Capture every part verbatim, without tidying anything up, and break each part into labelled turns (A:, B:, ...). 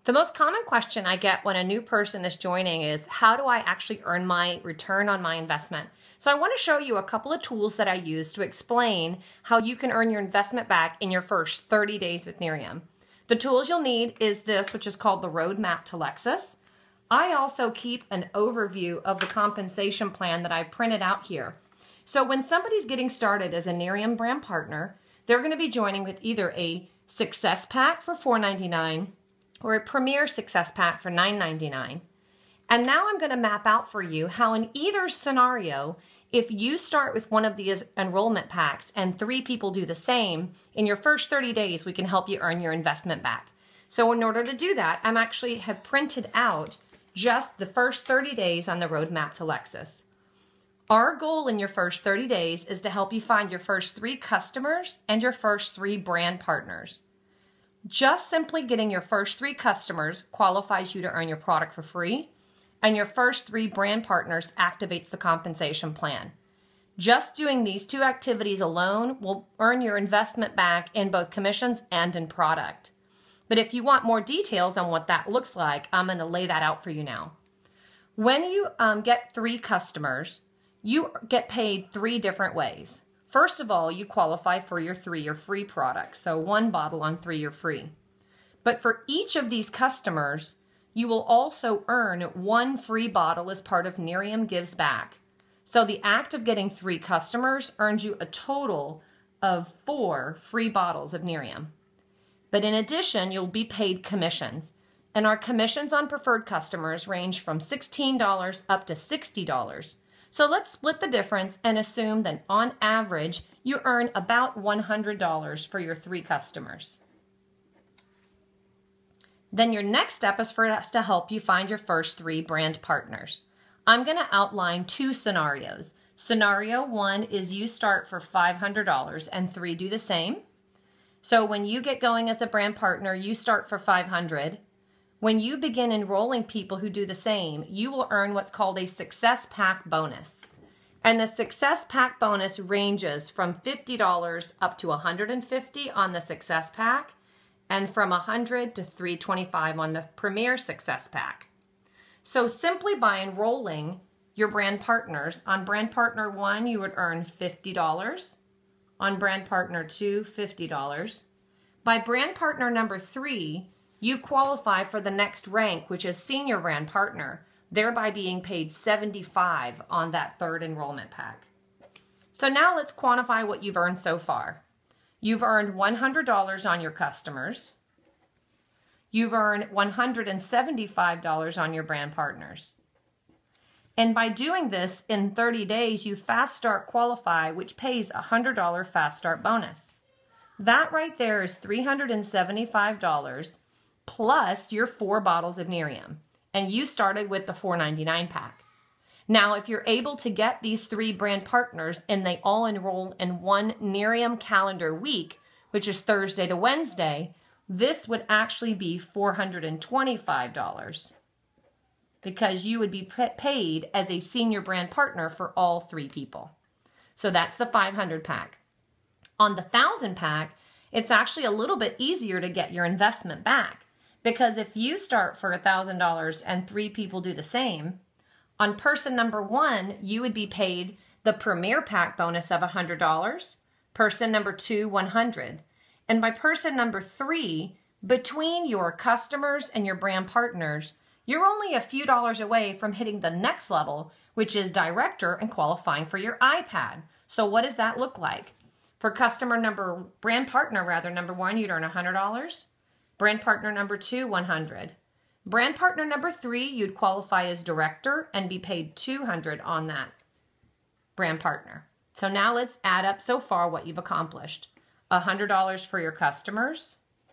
A: The most common question I get when a new person is joining is, how do I actually earn my return on my investment? So I want to show you a couple of tools that I use to explain how you can earn your investment back in your first thirty days with Nerium. The tools you'll need is this, which is called the Roadmap to Lexus. I also keep an overview of the compensation plan that I printed out here. So when somebody's getting started as a Nerium brand partner, they're going to be joining with either a Success Pack for four ninety-nine or a Premier Success Pack for nine ninety-nine. And now I'm going to map out for you how in either scenario, if you start with one of these enrollment packs and three people do the same, in your first thirty days, we can help you earn your investment back. So in order to do that, I'm actually have printed out just the first thirty days on the Roadmap to Lexus. Our goal in your first thirty days is to help you find your first three customers and your first three brand partners. Just simply getting your first three customers qualifies you to earn your product for free, and your first three brand partners activates the compensation plan. Just doing these two activities alone will earn your investment back in both commissions and in product. But if you want more details on what that looks like, I'm going to lay that out for you now. When you um, get three customers, you get paid three different ways. First of all, you qualify for your three-year free product, so one bottle on three-year free. But for each of these customers, you will also earn one free bottle as part of Nerium Gives Back. So the act of getting three customers earns you a total of four free bottles of Nerium. But in addition, you'll be paid commissions. And our commissions on preferred customers range from sixteen dollars up to sixty dollars. So let's split the difference and assume that on average, you earn about one hundred dollars for your three customers. Then your next step is for us to help you find your first three brand partners. I'm going to outline two scenarios. Scenario one is you start for five hundred dollars and three do the same. So when you get going as a brand partner, you start for five hundred dollars. When you begin enrolling people who do the same, you will earn what's called a Success Pack bonus. And the Success Pack bonus ranges from fifty dollars up to one hundred fifty dollars on the Success Pack, and from one hundred dollars to three hundred twenty-five dollars on the Premier Success Pack. So simply by enrolling your brand partners, on brand partner one, you would earn fifty dollars. On brand partner two, fifty dollars. By brand partner number three, you qualify for the next rank, which is senior brand partner, thereby being paid seventy-five dollars on that third enrollment pack. So now let's quantify what you've earned so far. You've earned one hundred dollars on your customers. You've earned one hundred seventy-five dollars on your brand partners. And by doing this in thirty days, you Fast Start qualify, which pays a one hundred dollar Fast Start bonus. That right there is three hundred seventy-five dollars plus your four bottles of Nerium. And you started with the four ninety-nine pack. Now, if you're able to get these three brand partners and they all enroll in one Nerium calendar week, which is Thursday to Wednesday, this would actually be four hundred twenty-five dollars because you would be paid as a senior brand partner for all three people. So that's the five hundred pack. On the one thousand pack, it's actually a little bit easier to get your investment back because if you start for one thousand dollars and three people do the same, on person number one, you would be paid the Premier Pack bonus of one hundred dollars, person number two, one hundred dollars. And by person number three, between your customers and your brand partners, you're only a few dollars away from hitting the next level, which is director and qualifying for your iPad. So what does that look like? For customer number, brand partner rather, number one, you'd earn one hundred dollars. Brand partner number two, one hundred dollars. Brand partner number three, you'd qualify as director and be paid two hundred dollars on that brand partner. So now let's add up so far what you've accomplished. one hundred dollars for your customers.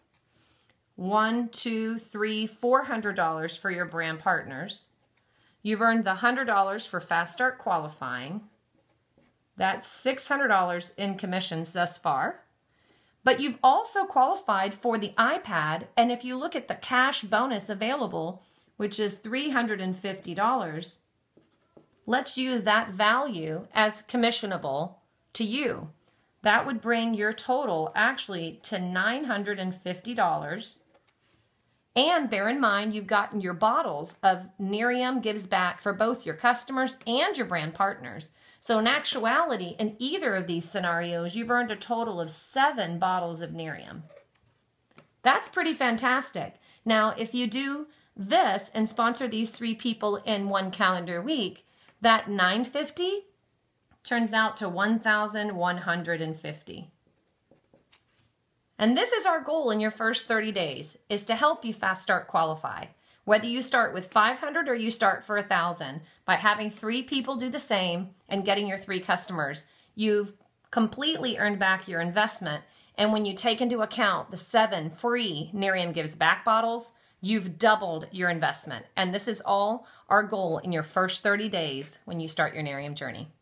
A: One, two, three, four hundred dollars for your brand partners. You've earned the one hundred dollars for Fast Start qualifying. That's six hundred dollars in commissions thus far. But you've also qualified for the iPad, and if you look at the cash bonus available, which is three hundred fifty dollars, let's use that value as commissionable to you. That would bring your total actually to nine hundred fifty dollars. And bear in mind, you've gotten your bottles of Nerium Gives Back for both your customers and your brand partners. So in actuality, in either of these scenarios, you've earned a total of seven bottles of Nerium. That's pretty fantastic. Now, if you do this and sponsor these three people in one calendar week, that nine hundred fifty dollars turns out to one thousand one hundred fifty dollars. And this is our goal in your first thirty days, is to help you fast start qualify. Whether you start with five hundred or you start for one thousand, by having three people do the same and getting your three customers, you've completely earned back your investment. And when you take into account the seven free Nerium Gives Back bottles, you've doubled your investment. And this is all our goal in your first thirty days when you start your Nerium journey.